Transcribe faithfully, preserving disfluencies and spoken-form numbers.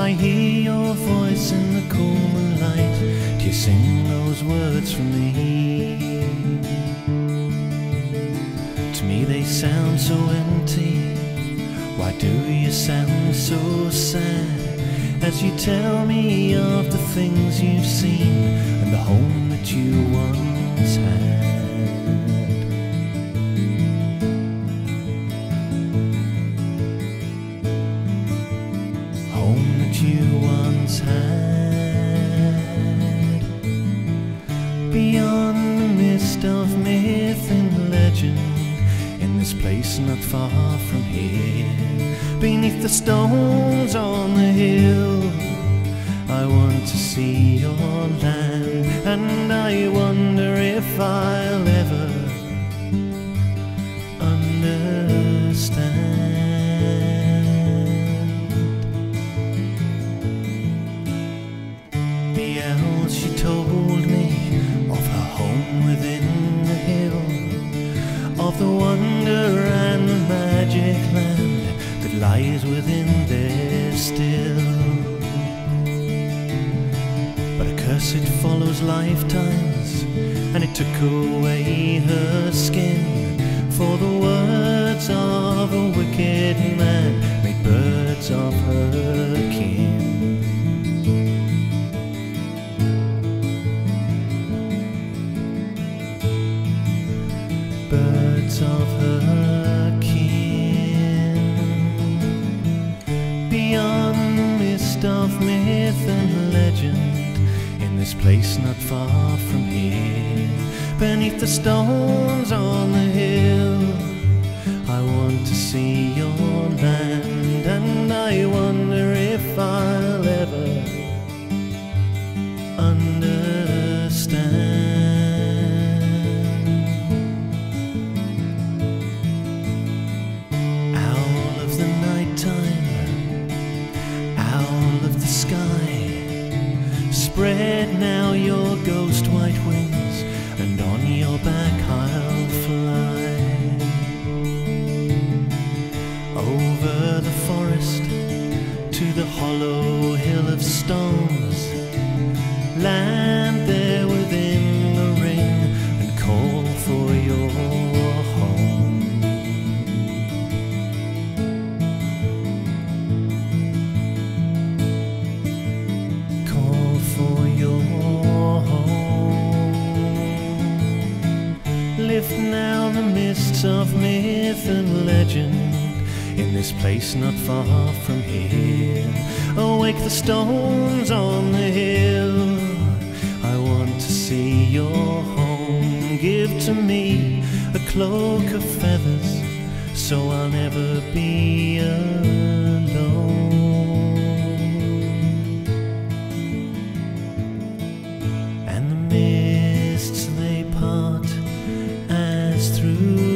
I hear your voice in the cool moonlight. Do you sing those words for me? To me they sound so empty. Why do you sound so sad as you tell me of the things you've seen and the home that you once had? Home that you once had. Beyond the mist of myth and legend, in this place not far from here, beneath the stones on the hill, I want to see your land, and I wonder if I'll ever understand. The owl, she told me of her home within the hill, of the wonder and the magic land that lies within there still. But a curse, it follows lifetimes, and it took away her skin, for the words of a wicked man made birds of her kin. Birds of her kin. Beyond the mist of myth and legend, in this place not far from here, beneath the stones on the hill, I want to see your land, and I wonder if I'll ever understand. Spread now your ghost white wings, and on your back I'll fly over the forest to the hollow hill of stones, land there within the ring, and call for your home. Lift now the mists of myth and legend, in this place not far from here. Awake the stones on the hill, I want to see your home. Give to me a cloak of feathers, so I'll never be alone. And the mists they part as through